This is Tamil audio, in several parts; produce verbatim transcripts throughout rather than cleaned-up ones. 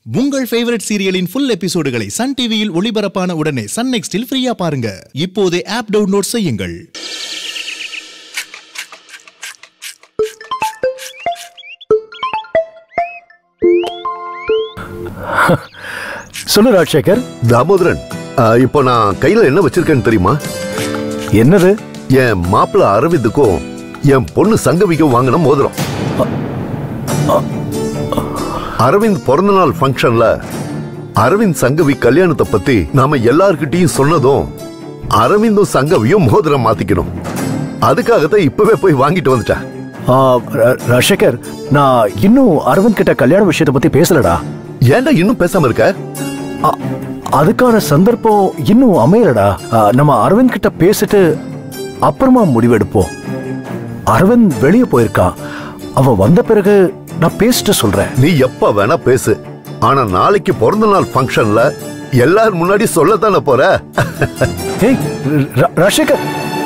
உங்கள் ஃபேவரட் சீரியலின் ஃபுல் எபிசோடுகளை சன் டிவியில் ஒளிபரப்பான உடனே சன் நெக்ஸ்டில் ஃப்ரீயா பாருங்க. இப்போதே ஆப் டவுன்லோட் செய்யுங்கள். சொல்லு ராஜசேகர். தாமோதரன், இப்போ நான் கையில என்ன வச்சிருக்கேன்னு தெரியுமா? என்னது? என் மாப்பிள்ள அரவிந்துக்கும் என் பொண்ணு சங்கவிக்கும் வாங்கின மோதிரம். அரவிந்த் பிறந்த நாள் ஃபங்க்ஷன்ல அரவிந்த் சங்கவி கல்யாணத்தை பத்தி நாம எல்லார்கிட்டையும் சொன்னதும் அரவிந்தும் சங்கவியும் மோதிரம் மாத்திக்கணும். அதுக்காகத்தான் இப்பவே போய் வாங்கிட்டு வந்துட்டேன். ராஜசேகர், நான் இன்னும் அரவிந்த் கிட்ட கல்யாண விஷயத்தை பத்தி பேசலடா. ஏன்டா இன்னும் பேசாம இருக்க? அதுக்கான சந்தர்ப்பம் இன்னும் அமையலடா. நம்ம அரவிந்த் கிட்ட பேசிட்டு அப்புறமா முடிவெடுப்போம். அரவிந்த் வெளியே போயிருக்கான். அவன் வந்த பிறகு நான் பேசிட்டு சொல்றேன். நீ எப்ப வேணா பேசு, ஆனா நாளைக்கு பிறந்த நாள் ஃபங்க்ஷன்ல எல்லாரும் முன்னாடி சொல்லத்தானே போற. ஏய் ராஜசேகர்,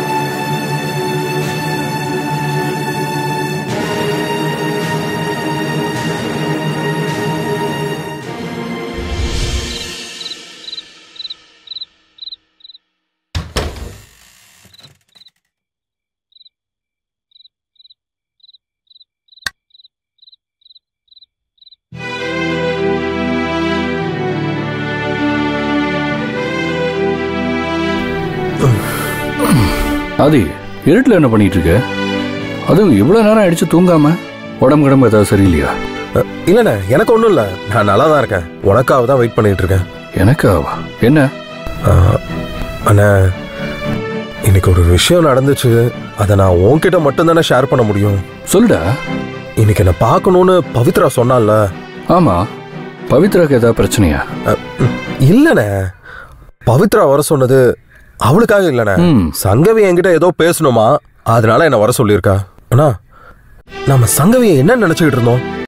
ஆதி, இருட்டில் என்ன பண்ணிட்டு இருக்க? அதுவும் இவ்வளோ நேரம் அடிச்சு தூங்காம உடம்பு கிடம்பு ஏதாவது சரியில்லையா? இல்லைண்ணே, எனக்கு ஒன்றும் இல்லை. நான் நல்லா தான் இருக்கேன். உனக்காக தான் வெயிட் பண்ணிட்டு இருக்கேன். எனக்காவா? என்ன அண்ணா, இன்னைக்கு ஒரு விஷயம் நடந்துச்சு. அதை நான் உன்கிட்ட மட்டும்தானே ஷேர் பண்ண முடியும். சொல்லுடா. இன்னைக்கு என்ன பார்க்கணும்னு பவித்ரா சொன்னால. ஆமா, பவித்ராக்கு ஏதாவது பிரச்சனையா? இல்லைண்ணே, பவித்ரா வர சொன்னது அவளுக்காக இல்லைண்ணே. சங்கவி என்கிட்ட ஏதோ பேசணுமா, அதனால என்ன வர சொல்லியிருக்கா. அண்ணா, நம்ம சங்கவியை என்ன நினைச்சுக்கிட்டு இருந்தோம்?